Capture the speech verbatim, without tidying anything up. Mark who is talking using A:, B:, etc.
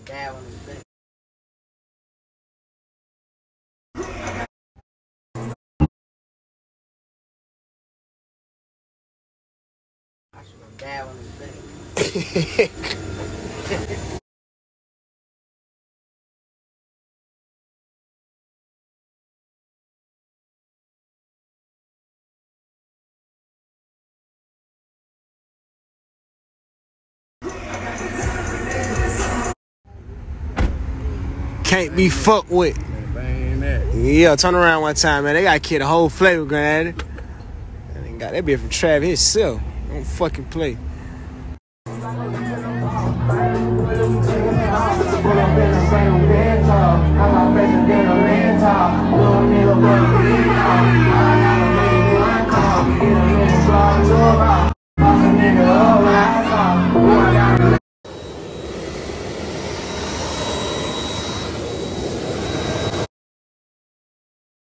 A: dad on his thing. I should have dad on his thing.
B: Can't be fucked with. Yeah, turn around one time, man. They got to kill the whole flavor, granddaddy. That got that bitch from Trav himself. Don't fucking play.